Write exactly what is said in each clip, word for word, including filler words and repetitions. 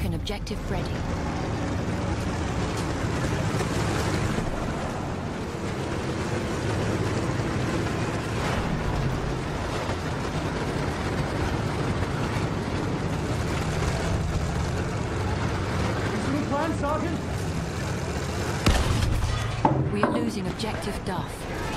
taken objective Freddy. Sergeant? We are losing objective Duff.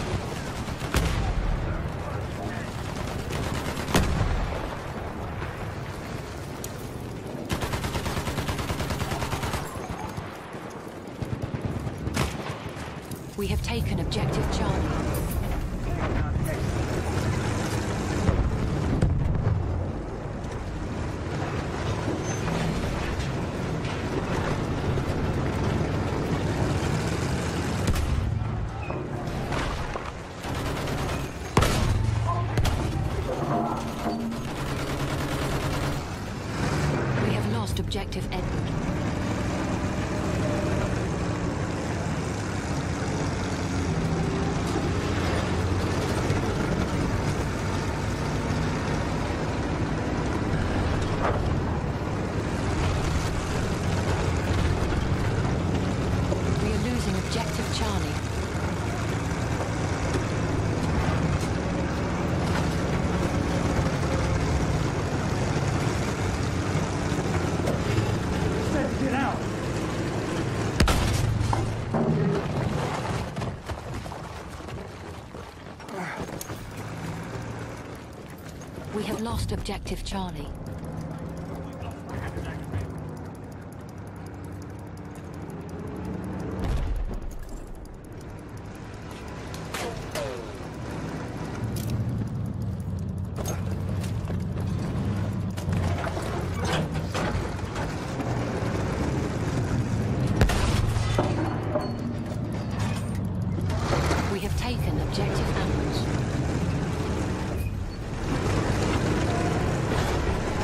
We have taken objective Charlie. Objective Edward. We are losing objective Charlie. We have lost objective Charlie. We have taken objective Ambrose.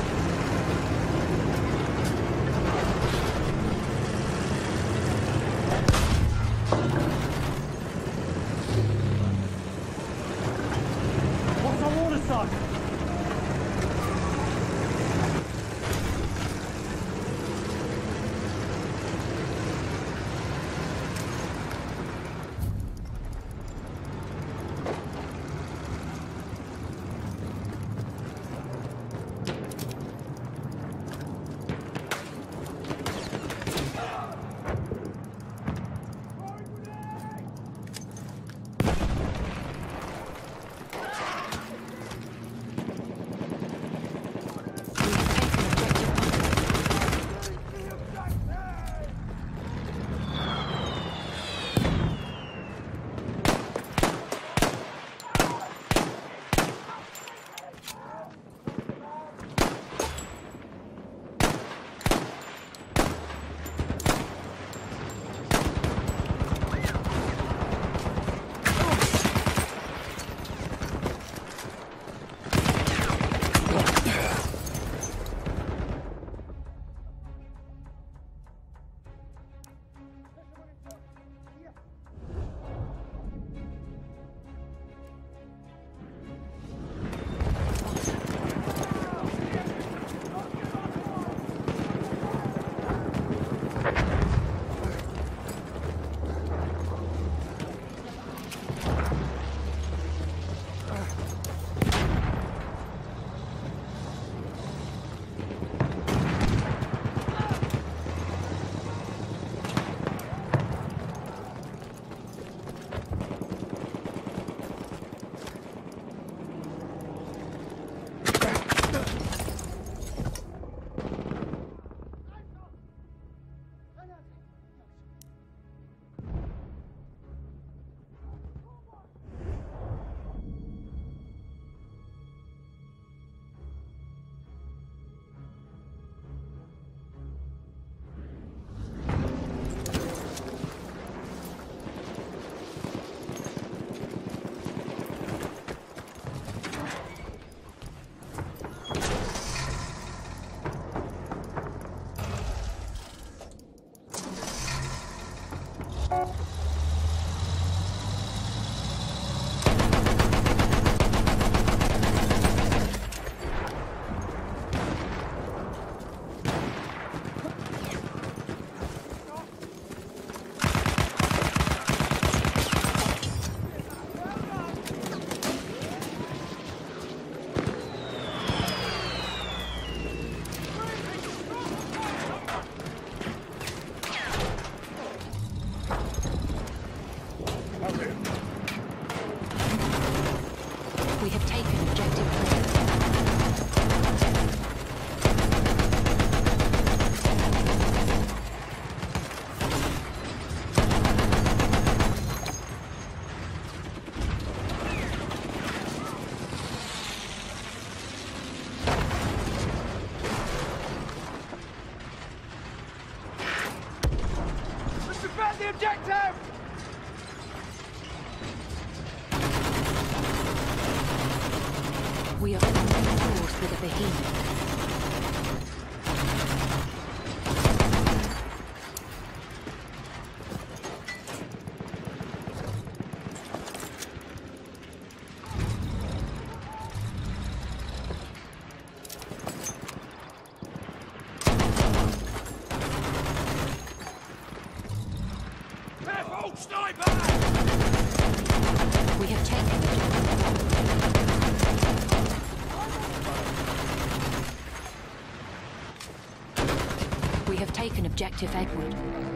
We have taken objective Edward.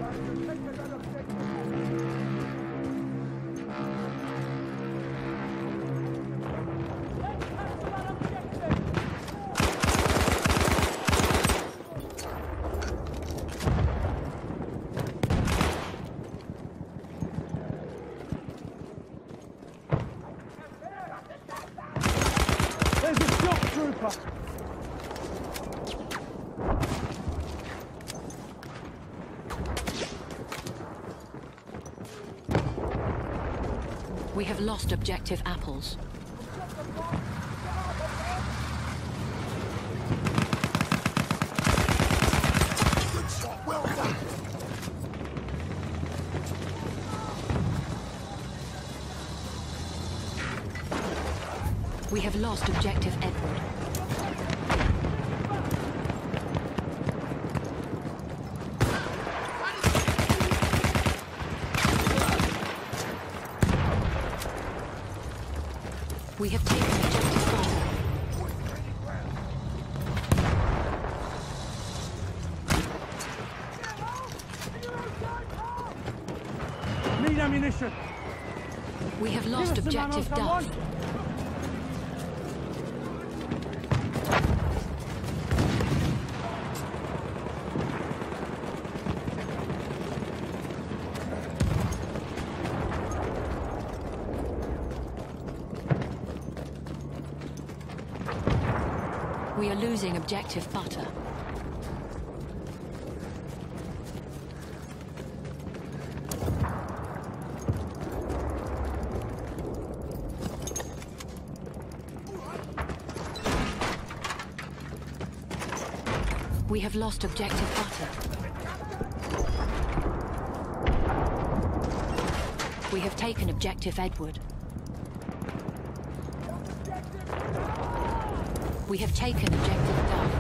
There's a shock trooper! We have lost objective apples. Good shot, well done. We have lost objective Edward. We have taken objective Bravo. Need ammunition! We have lost Give us some ammo, objective someone. Duff. We are losing objective Butter. We have lost objective Butter. We have taken objective Edward. We have taken objective Duff.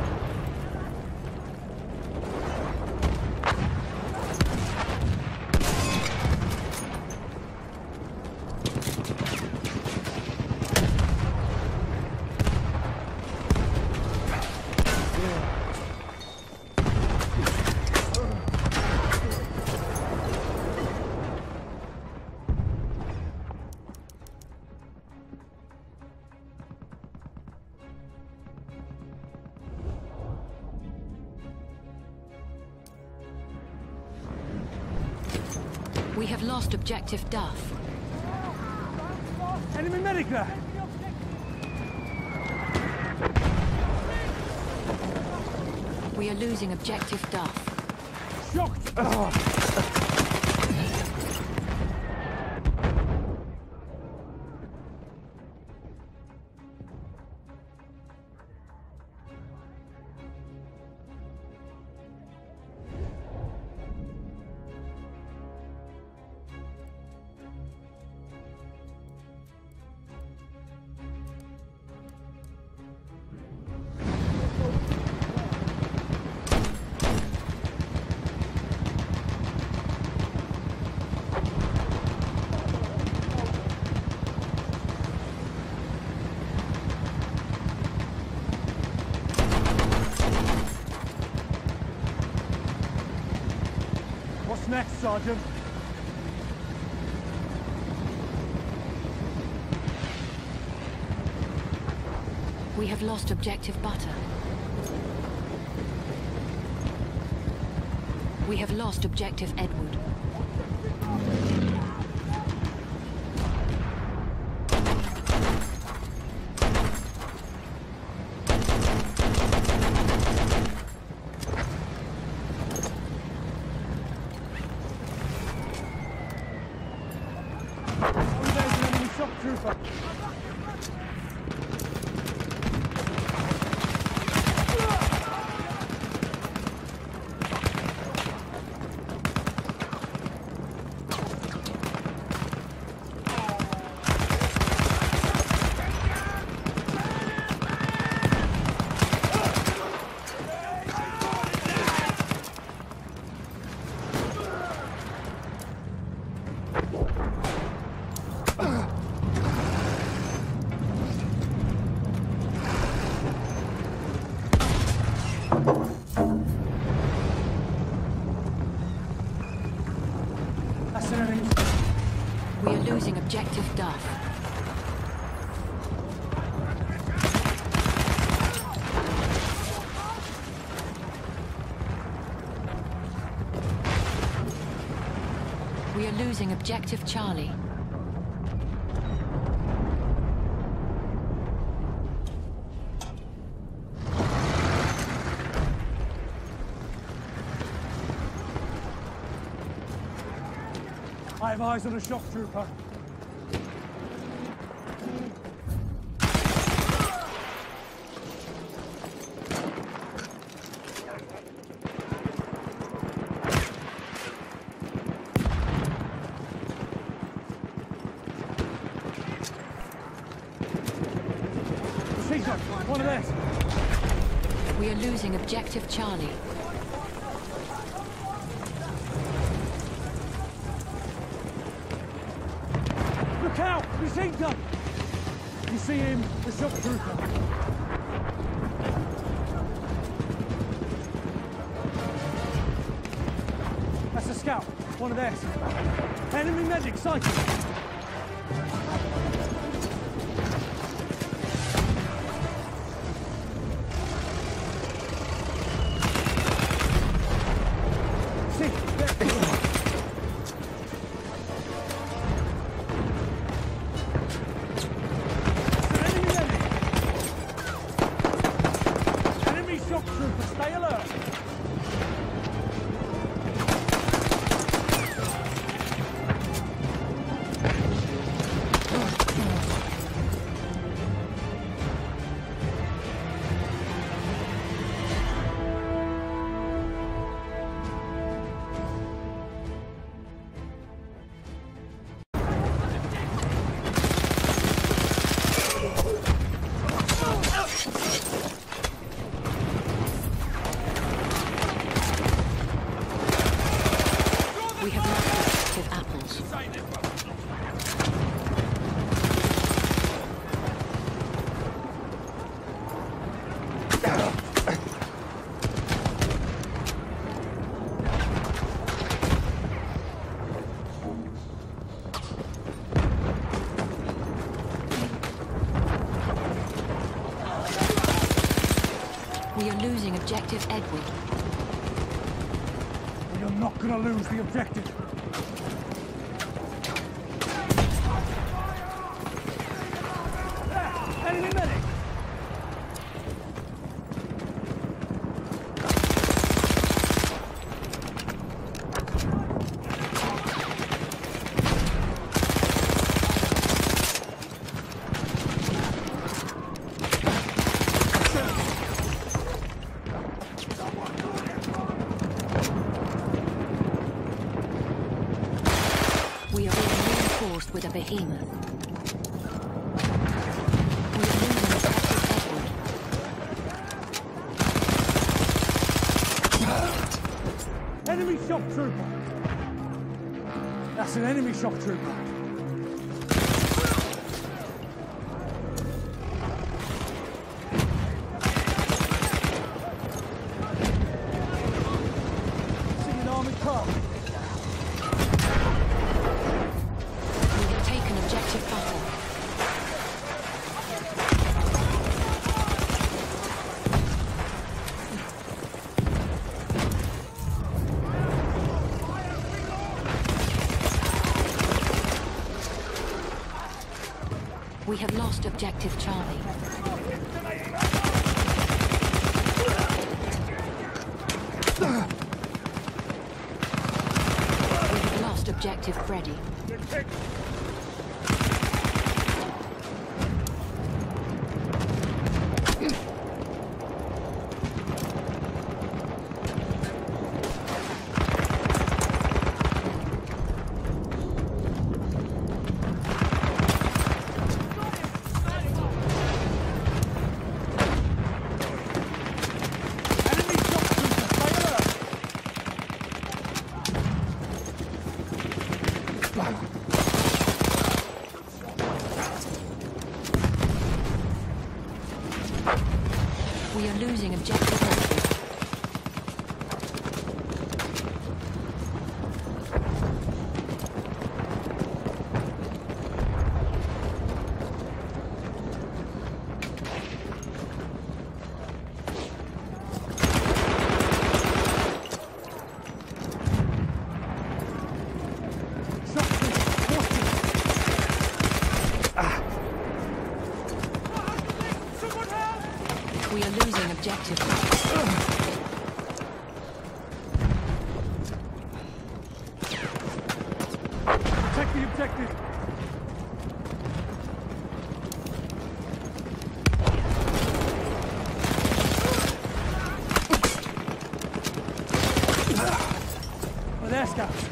We have lost objective Duff. Enemy medic there! We are losing objective Duff. Shocked! Ugh. What's next, Sergeant? We have lost objective Butter. We have lost objective Edward. Oh, there's an enemy shock trooper! We are losing objective Charlie. I have eyes on a shock trooper. Caesar, one of theirs. We are losing objective Charlie. Look out! He's Inca! You see him, the shock trooper. That's a scout, one of theirs. Enemy medic sighted. We have lost objective apples. We are losing objective Edward. You're not gonna lose the objective. There! Enemy medic! We are being reinforced with a behemoth. We are losing objective Edward. Enemy shock trooper! That's an enemy shock trooper. See an army car. We have taken objective Butter. We have lost objective Charlie. We have lost objective Freddy. scouts.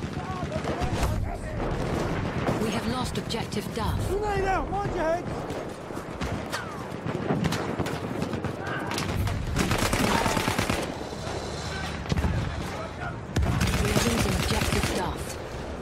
We have lost objective Duff. Grenade out! Mind your head! We are losing objective Duff.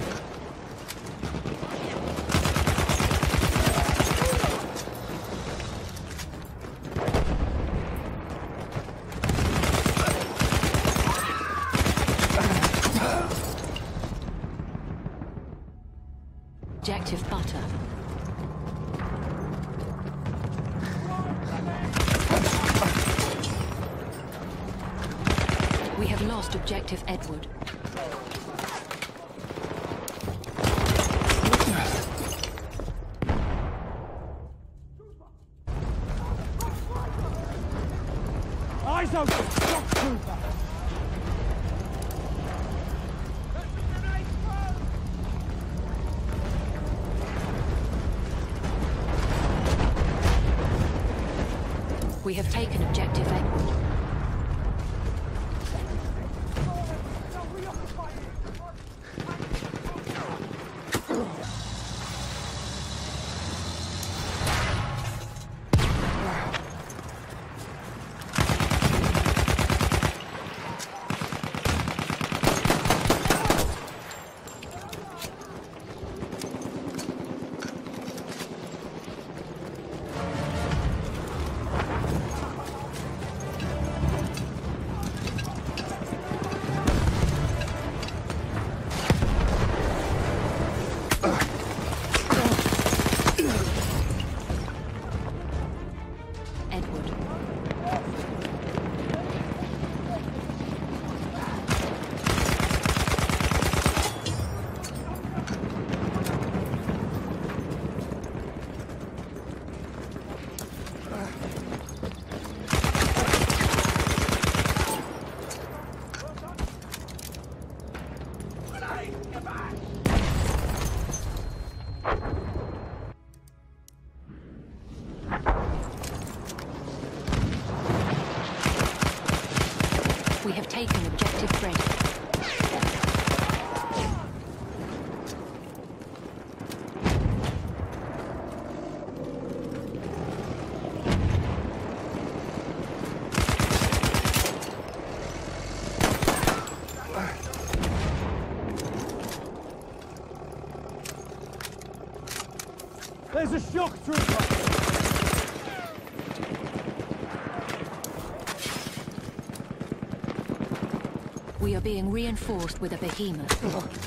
Objective Butter. We have lost objective Edward. Eyes open! Shock trooper! We have taken objective Edward. We have taken objective Freddy. There's a shock trooper! We are being reinforced with a behemoth.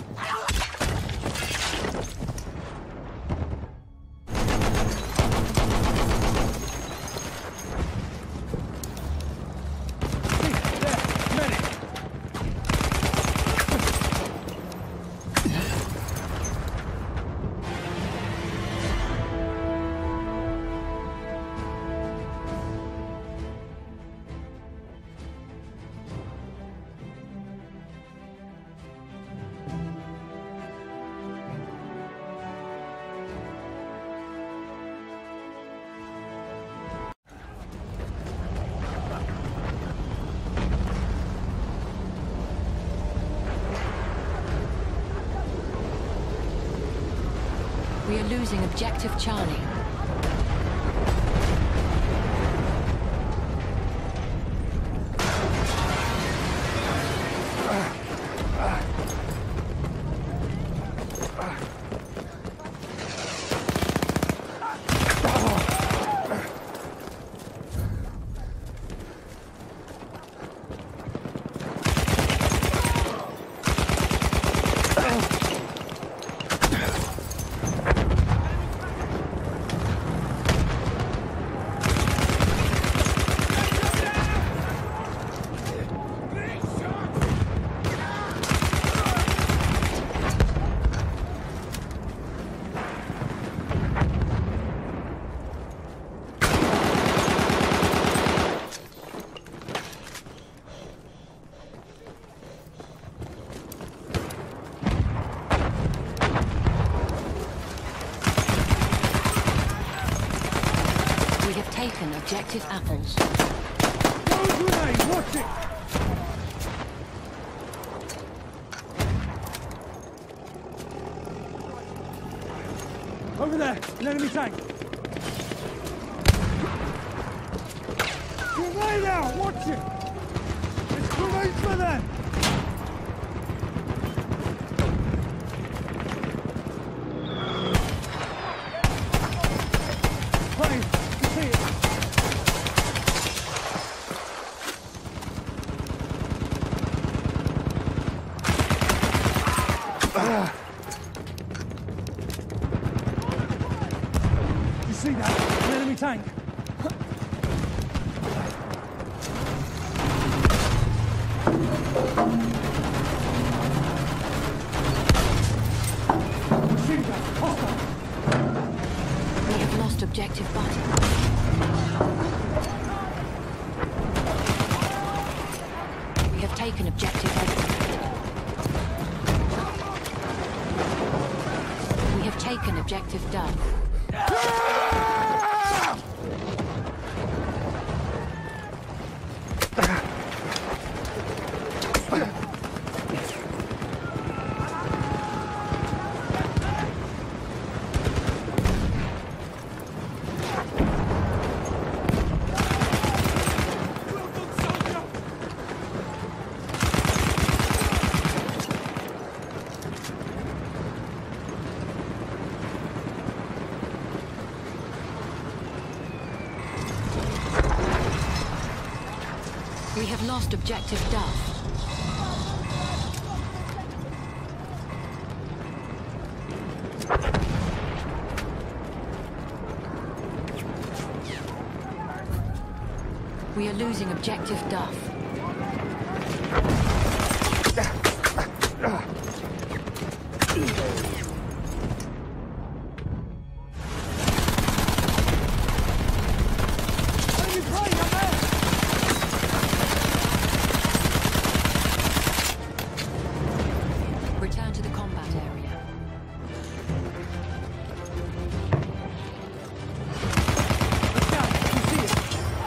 We are losing objective Charlie. there! An enemy tank! Grenade out! Watch it! It's grenades for them! Plane! You see it? Ah. You see that? An enemy tank! Machine gun! Hostile! We have lost objective button. We have taken objective Edward. We have taken objective Dove. We have lost objective Dove. We are losing objective Duff. Return to the combat area. Look out! You see it?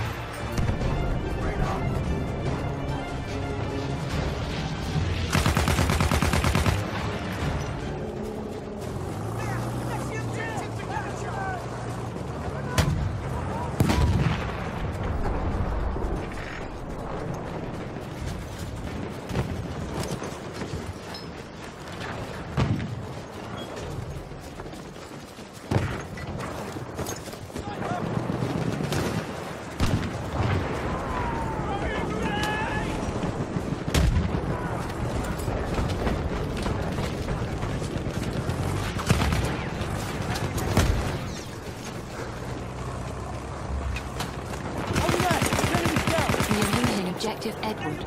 Objective Edward.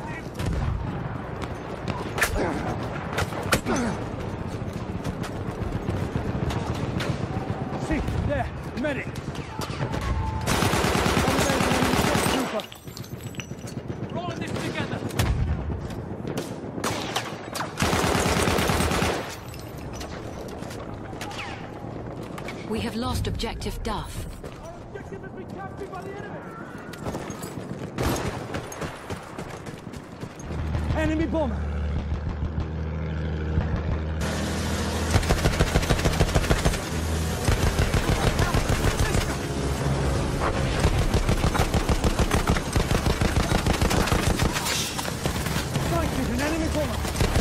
See, there, medic. Rolling this together. We have lost objective Duff. Our objective has been captured by the enemy. Enemy bomber! Sighted an enemy bomber!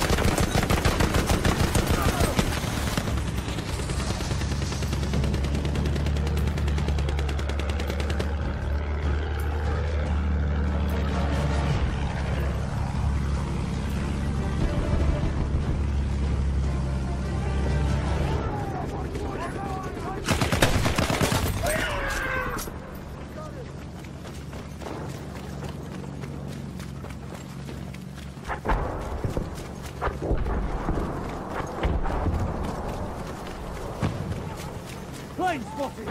Plane spotted!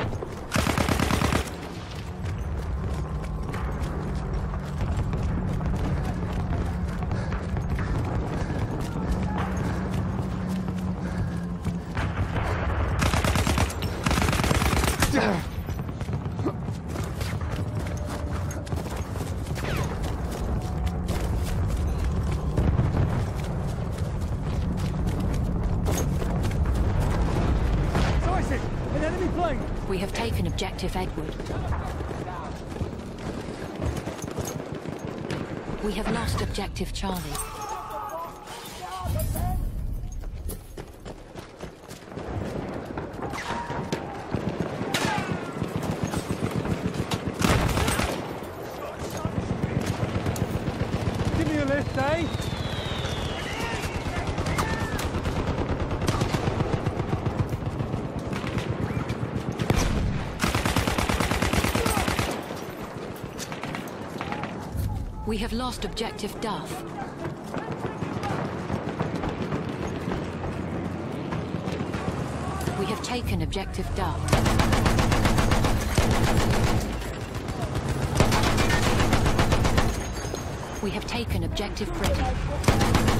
An enemy taken objective Edward. We have lost objective Charlie. Give me a lift, eh? We have lost objective Duff. We have taken objective Duff. We have taken objective Britain.